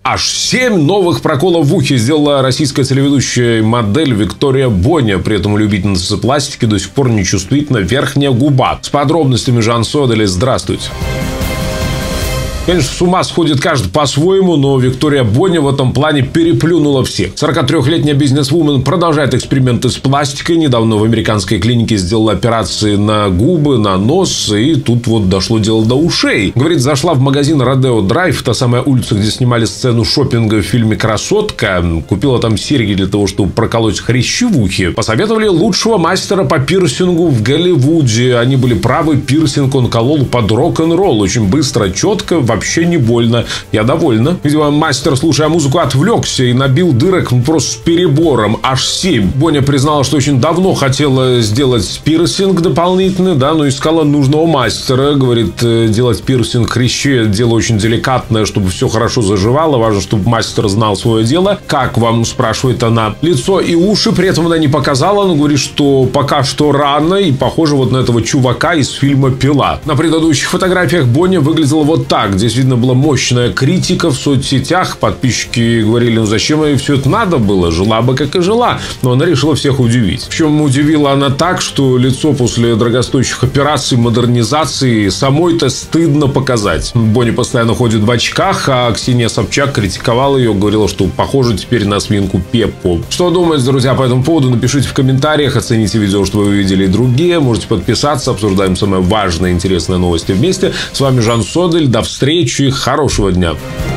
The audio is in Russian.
Аж 7 новых проколов в ухе сделала российская телеведущая модель Виктория Боня. При этом у любительницы пластики до сих пор нечувствительна верхняя губа. С подробностями Жан Содель. Здравствуйте. Конечно, с ума сходит каждый по-своему, но Виктория Боня в этом плане переплюнула всех. 43-летняя бизнесвумен продолжает эксперименты с пластикой. Недавно в американской клинике сделала операции на губы, на нос, и тут вот дошло дело до ушей. Говорит, зашла в магазин Родео Драйв, та самая улица, где снимали сцену шопинга в фильме «Красотка». Купила там серьги для того, чтобы проколоть хрящи в ухе. Посоветовали лучшего мастера по пирсингу в Голливуде. Они были правы, пирсинг он колол под рок-н-ролл. Очень быстро, четко, вообще не больно. Я довольна. Видимо, мастер, слушая музыку, отвлекся и набил дырок просто с перебором. Аж 7. Боня признала, что очень давно хотела сделать пирсинг дополнительный, да, но искала нужного мастера. Говорит, делать пирсинг хрящей — дело очень деликатное, чтобы все хорошо заживало. Важно, чтобы мастер знал свое дело. Как вам, спрашивает она. Лицо и уши при этом она не показала, но говорит, что пока что рано, и похоже вот на этого чувака из фильма «Пила». На предыдущих фотографиях Боня выглядела вот так. Здесь видно была мощная критика в соцсетях. Подписчики говорили, ну зачем ей все это надо было? Жила бы, как и жила. Но она решила всех удивить. Причем удивила она так, что лицо после дорогостоящих операций, модернизации самой-то стыдно показать. Боня постоянно ходит в очках, а Ксения Собчак критиковала ее, говорила, что похоже теперь на свинку Пеппу. Что думаете, друзья, по этому поводу? Напишите в комментариях, оцените видео, что вы увидели, и другие. Можете подписаться, обсуждаем самые важные и интересные новости вместе. С вами Жан Содель. До встречи. Хорошего дня.